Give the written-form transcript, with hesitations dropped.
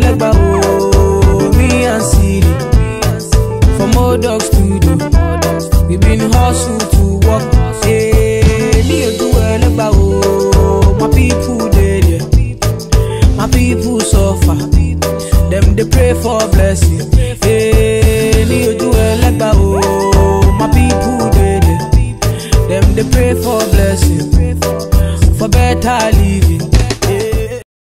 Elegba, oh, me and City. From old dogs studio, we been hustle to work. Hey, me a do Elegba, oh, my people dead, yeah. My people suffer, them they pray for blessing. Hey, me a do Elegba, oh, my people dead, yeah. Them they pray for blessing, for better